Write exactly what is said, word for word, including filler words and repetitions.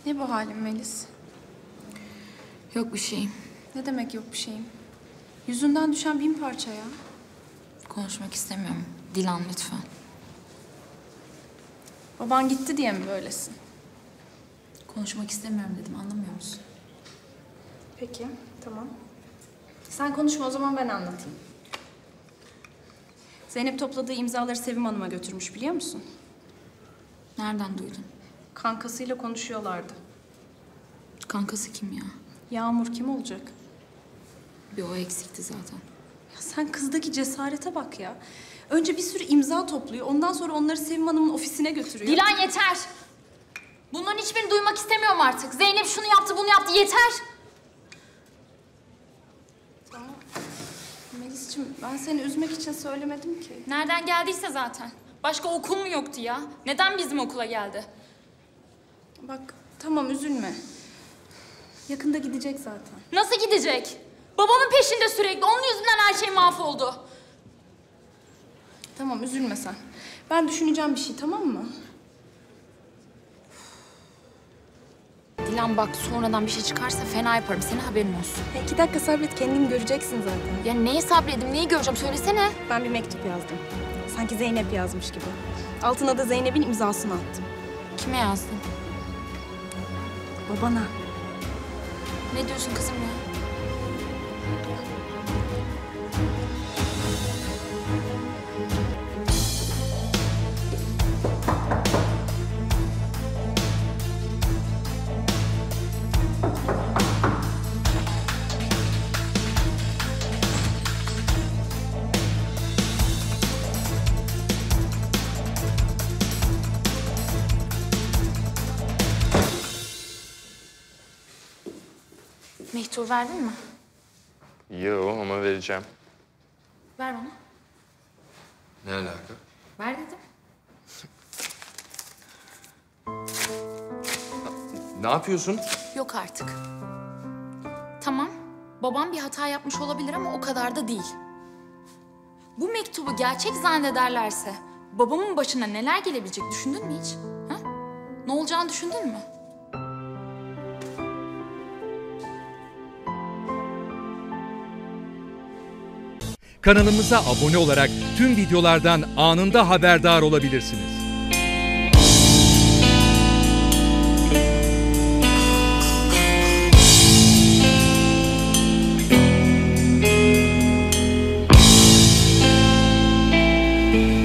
Ne bu halin Melis? Yok bir şeyim. Ne demek yok bir şeyim? Yüzünden düşen bin parça ya. Konuşmak istemiyorum. Dilan lütfen. Baban gitti diye mi böylesin? Konuşmak istemiyorum dedim, anlamıyor musun? Peki, tamam. Sen konuşma o zaman ben anlatayım. Zeynep topladığı imzaları Sevim Hanım'a götürmüş biliyor musun? Nereden duydun? Kankasıyla konuşuyorlardı. Kankası kim ya? Yağmur kim olacak? Bir o eksikti zaten. Ya sen kızdaki cesarete bak ya. Önce bir sürü imza topluyor. Ondan sonra onları Sevim Hanım'ın ofisine götürüyor. Dilan yeter! Bunların hiçbirini duymak istemiyorum artık. Zeynep şunu yaptı, bunu yaptı. Yeter! Tamam. Melis'ciğim ben seni üzmek için söylemedim ki. Nereden geldiyse zaten. Başka okul mu yoktu ya? Neden bizim okula geldi? Bak tamam üzülme. Yakında gidecek zaten. Nasıl gidecek? Babamın peşinde sürekli. Onun yüzünden her şey mahvoldu. Tamam üzülme sen. Ben düşüneceğim bir şey tamam mı? Dilan bak sonradan bir şey çıkarsa fena yaparım. Senin haberin olsun. Ya iki dakika sabret kendin göreceksin zaten. Ya neye sabredeyim, neyi göreceğim söylesene. Ben bir mektup yazdım. Sanki Zeynep yazmış gibi. Altına da Zeynep'in imzasını attım. Kime yazdın? Babana. Ne diyorsun kızım ya? Mektubu verdin mi? Yo ama vereceğim. Ver bana. Ne alaka? Ver dedim. Ne yapıyorsun? Yok artık. Tamam, babam bir hata yapmış olabilir ama o kadar da değil. Bu mektubu gerçek zannederlerse babamın başına neler gelebilecek düşündün mü hiç? Ha? Ne olacağını düşündün mü? Kanalımıza abone olarak tüm videolardan anında haberdar olabilirsiniz. Thank you.